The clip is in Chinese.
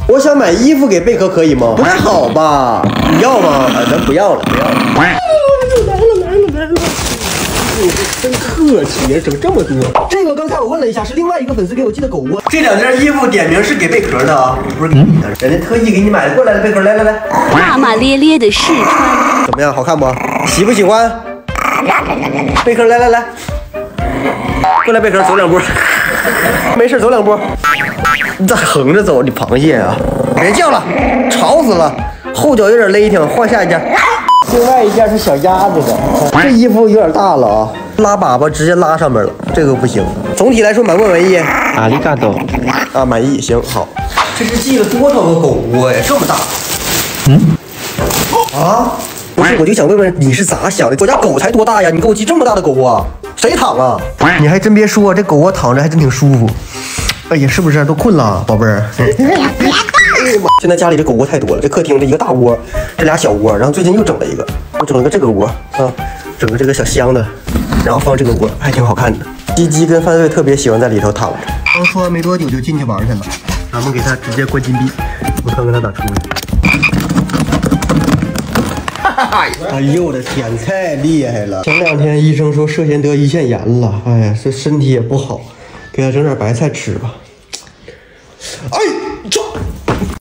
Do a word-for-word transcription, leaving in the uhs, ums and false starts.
我想买衣服给贝壳，可以吗？不太好吧？你要吗？啊，咱不要了，不要了。来了来了来了！真客气，整这么多。这个刚才我问了一下，是另外一个粉丝给我寄的狗窝。这两件衣服点名是给贝壳的啊，不是给你的，人家特意给你买的。过来了，贝壳，来来来。 骂骂咧咧的试穿， 怎么样？好看不？喜不喜欢？贝壳，来来来，过来，贝壳，走两步。没事，走两步。你咋横着走？你螃蟹啊！别叫了，吵死了。后脚有点勒挺，换下一件。另外一件是小鸭子的，这衣服有点大了啊，拉粑粑直接拉上面了，这个不行。总体来说满不满意？ 阿里嘎多啊，满意，行好。这是寄了多少个狗窝呀？这么大。嗯？啊？不是，我就想问问你是咋想的？我家狗才多大呀？你给我寄这么大的狗窝，谁躺啊？你还真别说，这狗窝躺着还真挺舒服。哎呀，是不是都困了，宝贝儿？现在家里这狗窝太多了，这客厅这一个大窝，这俩小窝，然后最近又整了一个，我整了个这个窝啊，整个这个小箱子，然后放这个窝，还挺好看的。鸡鸡跟范瑞特别喜欢在里头躺着，刚说完没多久就进去玩去了，咱们给他直接关禁闭，我看看他咋出去。哎呦我的天，太厉害了！前两天医生说涉嫌得胰腺炎了，哎呀，这身体也不好，给他整点白菜吃吧。哎，这。